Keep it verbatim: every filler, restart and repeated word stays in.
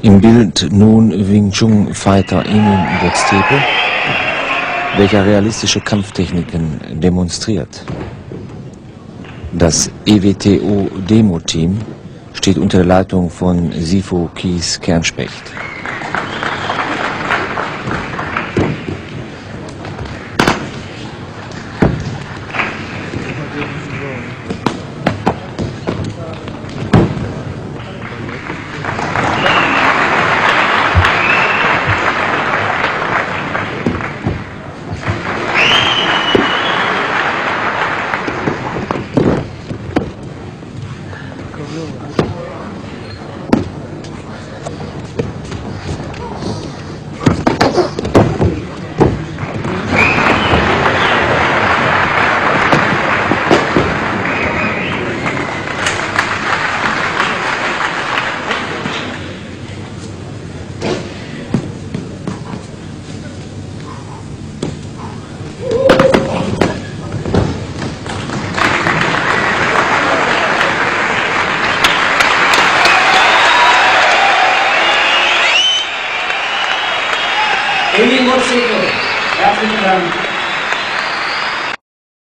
Im Bild nun Wing Chun Fighter Inin Boztepe, welcher realistische Kampftechniken demonstriert. Das E W T O-Demo-Team steht unter der Leitung von Sifo Kies Kernspecht. Inin Boztepe, herzlichen Dank.